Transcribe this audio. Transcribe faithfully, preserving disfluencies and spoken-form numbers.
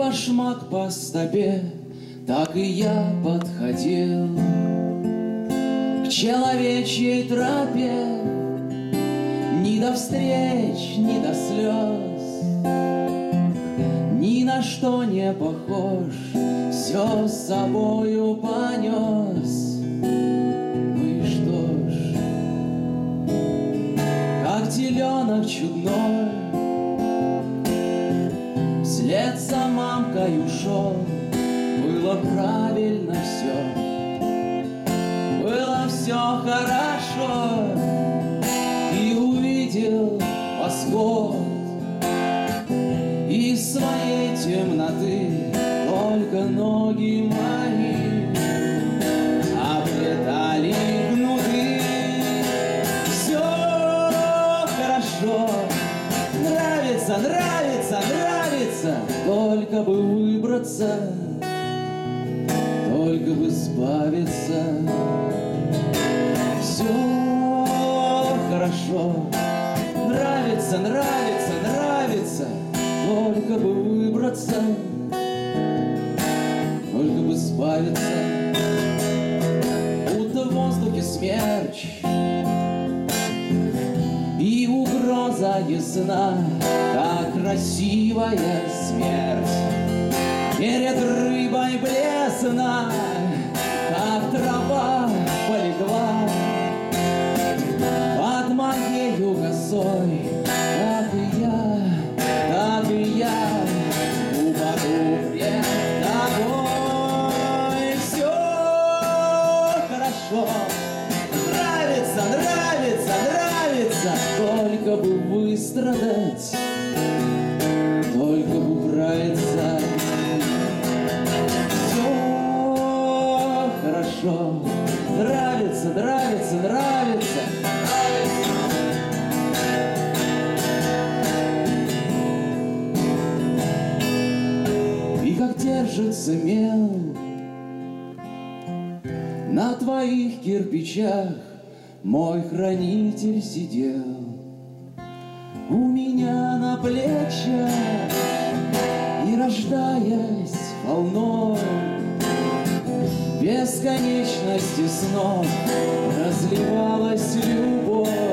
башмак по стопе, так и я подходил к человечьей тропе. Ни до встреч, ни до слез, ни на что не похож, все с собою понес. Ну и что ж, как теленок чудной, вслед за мамкой ушел. Было правильно все, было все хорошо. И увидел восход из своей темноты, только ноги мои облетали гнуты. Все хорошо, нравится, нравится, нравится, только бы выбраться, только бы избавиться. Все хорошо, нравится, нравится, нравится, только бы выбраться, только бы избавиться. Будто в воздухе смерч и угроза ясна, как красивая смерть перед рыбой блесна, как трава полегла под моею косой. Так и я, так и я упаду пред тобой. Все хорошо, нравится, нравится, нравится, только бы выстрадать, только бы управиться. Все хорошо, нравится, нравится, нравится, нравится. И как держится мел на твоих кирпичах, мой хранитель сидел у меня на плечах, и, рождаясь волной бесконечности снов, разливалась любовь.